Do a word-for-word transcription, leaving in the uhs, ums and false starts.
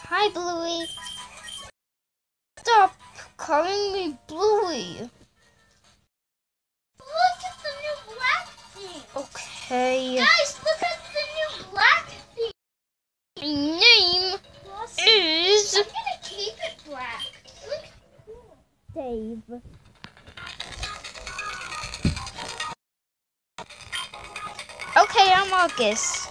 Hi, Bluey. Stop calling me Bluey. Look at the new black thing. Okay. Guys, look at the new black thing. My name Awesome. is I'm gonna keep it black. Look. Dave. Okay, I'm August.